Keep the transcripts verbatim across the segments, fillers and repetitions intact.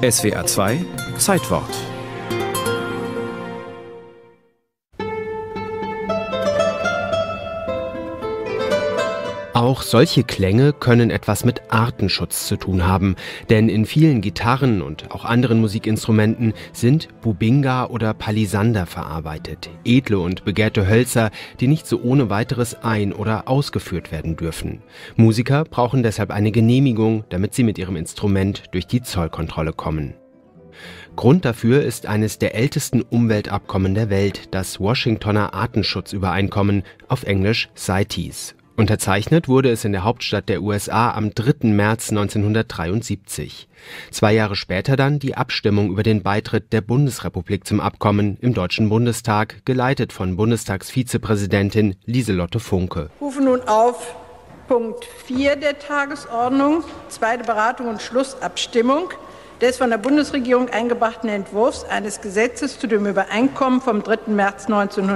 S W R zwei Zeitwort. Auch solche Klänge können etwas mit Artenschutz zu tun haben, denn in vielen Gitarren und auch anderen Musikinstrumenten sind Bubinga oder Palisander verarbeitet, edle und begehrte Hölzer, die nicht so ohne weiteres ein- oder ausgeführt werden dürfen. Musiker brauchen deshalb eine Genehmigung, damit sie mit ihrem Instrument durch die Zollkontrolle kommen. Grund dafür ist eines der ältesten Umweltabkommen der Welt, das Washingtoner Artenschutzübereinkommen, auf Englisch CITES. Unterzeichnet wurde es in der Hauptstadt der U S A am dritten März neunzehnhundertdreiundsiebzig. Zwei Jahre später dann die Abstimmung über den Beitritt der Bundesrepublik zum Abkommen im Deutschen Bundestag, geleitet von Bundestagsvizepräsidentin Lieselotte Funke. Ich rufe nun auf Punkt vier der Tagesordnung, zweite Beratung und Schlussabstimmung des von der Bundesregierung eingebrachten Entwurfs eines Gesetzes zu dem Übereinkommen vom dritten März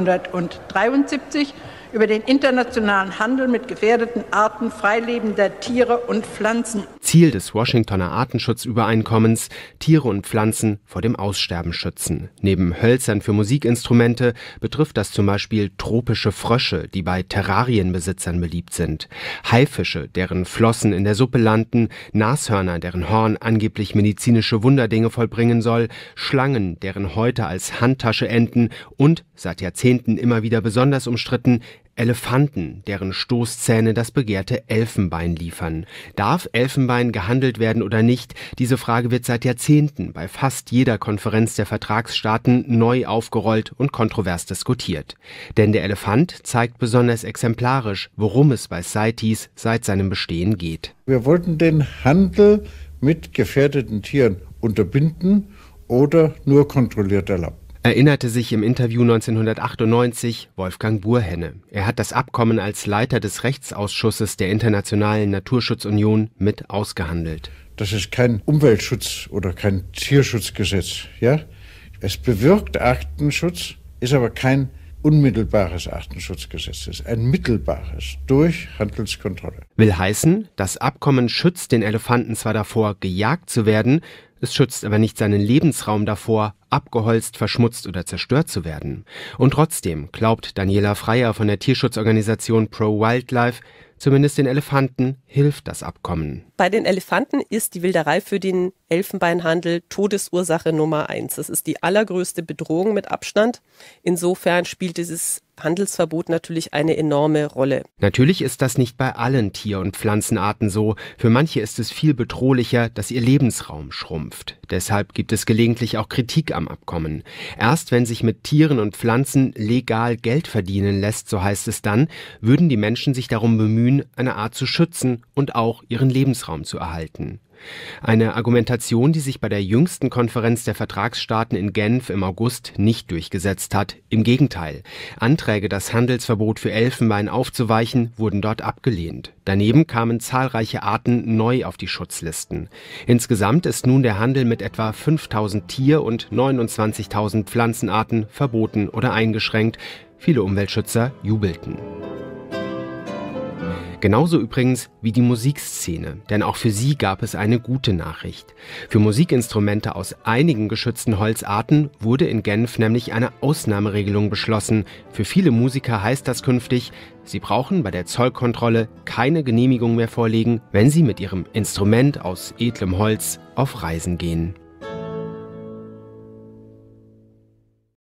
neunzehnhundertdreiundsiebzig über den internationalen Handel mit gefährdeten Arten freilebender Tiere und Pflanzen. Ziel des Washingtoner Artenschutzübereinkommens: Tiere und Pflanzen vor dem Aussterben schützen. Neben Hölzern für Musikinstrumente betrifft das zum Beispiel tropische Frösche, die bei Terrarienbesitzern beliebt sind, Haifische, deren Flossen in der Suppe landen, Nashörner, deren Horn angeblich medizinische Wunderdinge vollbringen soll, Schlangen, deren Häute als Handtasche enden und, seit Jahrzehnten immer wieder besonders umstritten, Elefanten, deren Stoßzähne das begehrte Elfenbein liefern. Darf Elfenbein gehandelt werden oder nicht? Diese Frage wird seit Jahrzehnten bei fast jeder Konferenz der Vertragsstaaten neu aufgerollt und kontrovers diskutiert. Denn der Elefant zeigt besonders exemplarisch, worum es bei CITES seit seinem Bestehen geht. Wir wollten den Handel mit gefährdeten Tieren unterbinden oder nur kontrolliert erlauben. Erinnerte sich im Interview neunzehnhundertachtundneunzig Wolfgang Burhenne. Er hat das Abkommen als Leiter des Rechtsausschusses der Internationalen Naturschutzunion mit ausgehandelt. Das ist kein Umweltschutz oder kein Tierschutzgesetz. Ja? Es bewirkt Artenschutz, ist aber kein unmittelbares Artenschutzgesetz. Es ist ein mittelbares durch Handelskontrolle. Will heißen, das Abkommen schützt den Elefanten zwar davor, gejagt zu werden, es schützt aber nicht seinen Lebensraum davor, abgeholzt, verschmutzt oder zerstört zu werden. Und trotzdem glaubt Daniela Freier von der Tierschutzorganisation Pro Wildlife, zumindest den Elefanten hilft das Abkommen. Bei den Elefanten ist die Wilderei für den Elfenbeinhandel Todesursache Nummer eins. Das ist die allergrößte Bedrohung mit Abstand. Insofern spielt dieses Handelsverbot natürlich eine enorme Rolle. Natürlich ist das nicht bei allen Tier- und Pflanzenarten so. Für manche ist es viel bedrohlicher, dass ihr Lebensraum schrumpft. Deshalb gibt es gelegentlich auch Kritik am Abkommen. Erst wenn sich mit Tieren und Pflanzen legal Geld verdienen lässt, so heißt es dann, würden die Menschen sich darum bemühen, eine Art zu schützen und auch ihren Lebensraum zu erhalten. Eine Argumentation, die sich bei der jüngsten Konferenz der Vertragsstaaten in Genf im August nicht durchgesetzt hat. Im Gegenteil. Anträge, das Handelsverbot für Elfenbein aufzuweichen, wurden dort abgelehnt. Daneben kamen zahlreiche Arten neu auf die Schutzlisten. Insgesamt ist nun der Handel mit etwa fünftausend Tier- und neunundzwanzigtausend Pflanzenarten verboten oder eingeschränkt. Viele Umweltschützer jubelten. Genauso übrigens wie die Musikszene, denn auch für sie gab es eine gute Nachricht. Für Musikinstrumente aus einigen geschützten Holzarten wurde in Genf nämlich eine Ausnahmeregelung beschlossen. Für viele Musiker heißt das künftig, sie brauchen bei der Zollkontrolle keine Genehmigung mehr vorlegen, wenn sie mit ihrem Instrument aus edlem Holz auf Reisen gehen.